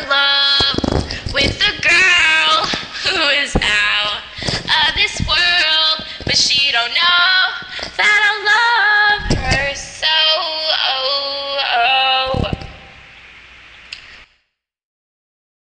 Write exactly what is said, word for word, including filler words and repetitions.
in love with a girl who is out of this world, but she don't know that